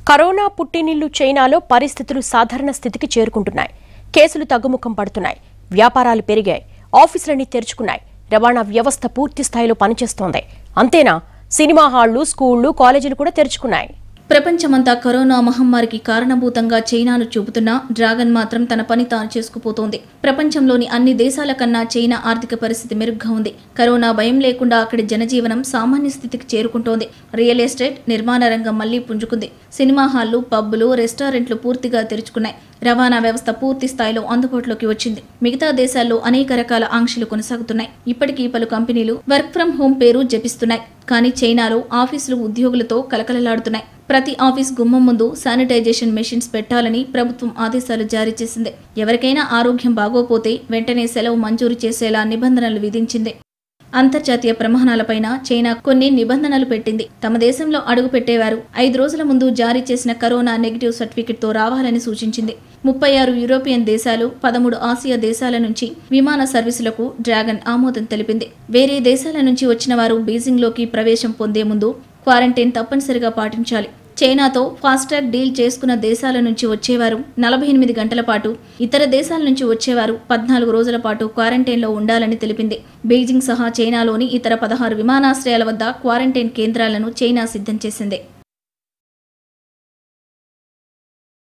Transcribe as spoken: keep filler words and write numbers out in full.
Corona పుట్టినిల్లు చైనాలో పరిస్థితులు సాధారణ స్థితికి చేరుకుంటున్నాయి. కేసులు తగ్గుముఖం పడుతున్నాయి. వ్యాపారాలు పెరిగాయి. ఆఫీసులన్నీ తెరుచుకున్నాయి. రవాణా వ్యవస్థ పూర్తి స్థాయిలో పనిచేస్తోంది. అంతేనా, సినిమా హాళ్లు, స్కూళ్లు, కాలేజీలు కూడా తెరుచుకున్నాయి. ప్రపంచమంతా కరోనా మహమ్మారికి కారణభూతంగా చైనాను చూపుతున్నా డ్రాగన్ మాత్రం తన పని తాను చేసుకుపోతోంది. ప్రపంచంలోని అన్ని దేశాల కన్నా చైనా ఆర్థిక పరిస్థితి మెరుగ్గా ఉంది. కరోనా భయం లేకుండా అక్కడి జనజీవనం సామాన్య స్థితికి చేరుకుంటోంది. రియల్ ఎస్టేట్, నిర్మాణ రంగం మళ్లీ పుంజుకుంది. సినిమా హాళ్లు, పబ్బులు, రెస్టారెంట్లు పూర్తిగా తెరుచుకున్నాయి. రవాణా వ్యవస్థ పూర్తి స్థాయిలో అందుబాటులోకి వచ్చింది. మిగతా దేశాల్లో అనేక రకాల ఆంక్షలు కొనసాగుతున్నాయి. ఇప్పటికీ పలు కంపెనీలు వర్క్ ఫ్రం హోం పేరు జపిస్తున్నాయి. కానీ చైనాలో ఆఫీసులు ఉద్యోగులతో కలకలలాడుతున్నాయి. ప్రతి ఆఫీస్ గుమ్మం ముందు శానిటైజేషన్ మెషిన్స్ పెట్టాలని ప్రభుత్వం ఆదేశాలు జారీ చేసింది. ఎవరికైనా ఆరోగ్యం బాగోపోతే వెంటనే సెలవు మంజూరు చేసేలా నిబంధనలు విధించింది. అంతర్జాతీయ ప్రమాణాలపైన చైనా కొన్ని నిబంధనలు పెట్టింది. తమ దేశంలో అడుగు పెట్టేవారు ఐదు రోజుల ముందు జారీ చేసిన కరోనా నెగిటివ్ సర్టిఫికెట్ తో రావాలని సూచించింది. ముప్పై ఆరు యూరోపియన్ దేశాలు, పదమూడు ఆసియా దేశాల నుంచి విమాన సర్వీసులకు డ్రాగన్ ఆమోదం తెలిపింది. వేరే దేశాల నుంచి వచ్చిన వారు బీజింగ్ లోకి ప్రవేశం పొందే ముందు క్వారంటైన్ తప్పనిసరిగా పాటించాలి. చైనాతో ఫాస్ట్రాగ్ డీల్ చేసుకున్న దేశాల నుంచి వచ్చేవారు నలభై ఎనిమిది గంటల పాటు, ఇతర దేశాల నుంచి వచ్చేవారు పద్నాలుగు రోజుల పాటు క్వారంటైన్లో ఉండాలని తెలిపింది. బీజింగ్ సహా చైనాలోని ఇతర పదహారు విమానాశ్రయాల వద్ద క్వారంటైన్ కేంద్రాలను చైనా సిద్ధం చేసింది.